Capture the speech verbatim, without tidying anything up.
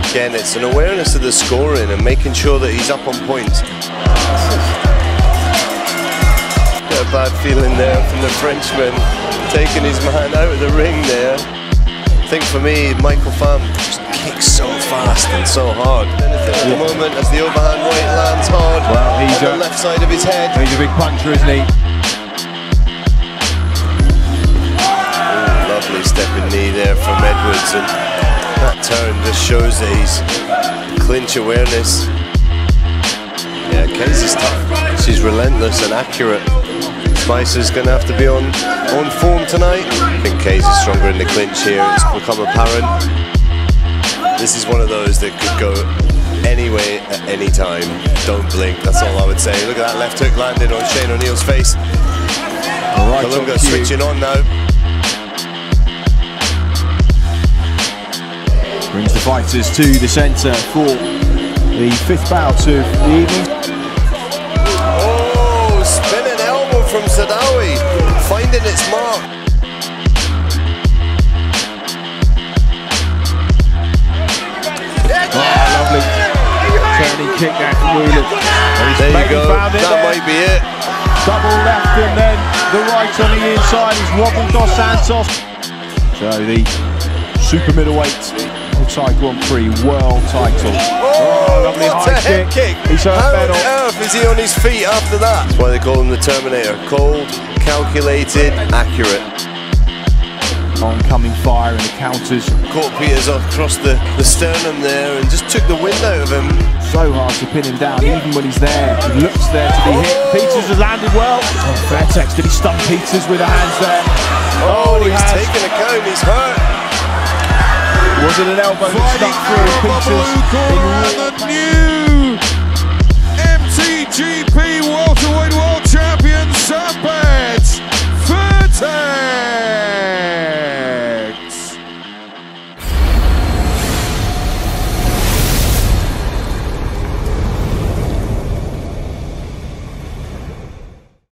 Again, it's an awareness of the scoring and making sure that he's up on points. Got a bad feeling there from the Frenchman, taking his man out of the ring there. I think for me, Michael Pham just kicks so fast and so hard. Anything at the moment as the overhand right lands hard well, he's on the a, left side of his head. He's a big puncher, isn't he? Ooh, lovely stepping knee there from Edwards, and that turn just shows that he's clinch awareness. Yeah, Casey's tough. She's relentless and accurate. Spicer's going to have to be on, on form tonight. I think Casey's stronger in the clinch here. It's become apparent. This is one of those that could go any way at any time. Don't blink, that's all I would say. Look at that left hook landed on Shane O'Neill's face. Right, Kalunga switching on now. Brings the fighters to the centre for the fifth bout of the evening. Oh, spinning elbow from Sadawi, finding its mark. Oh, lovely turning kick there from Whelan. There you go, that there. Might be it. Double left and then the right on the inside is Robin Dos Santos. So the super middleweight Thai Grand Prix world title. Oh, lovely high kick. kick. He's How on earth is he on his feet after that? That's why they call him the Terminator. Cold, calculated, accurate. Oncoming fire and the counters. Caught Peters across the, the sternum there and just took the wind out of him. So hard to pin him down, even when he's there. He looks there to be hit. Peters has landed well. Oh, Fairtex, did he stun Peters with the hands there? Oh, oh he's has. taking a count, he's hurt. Was it an elbow that stuck through Peters? And the new M T G P welterweight world champion, Sabet Fairtex.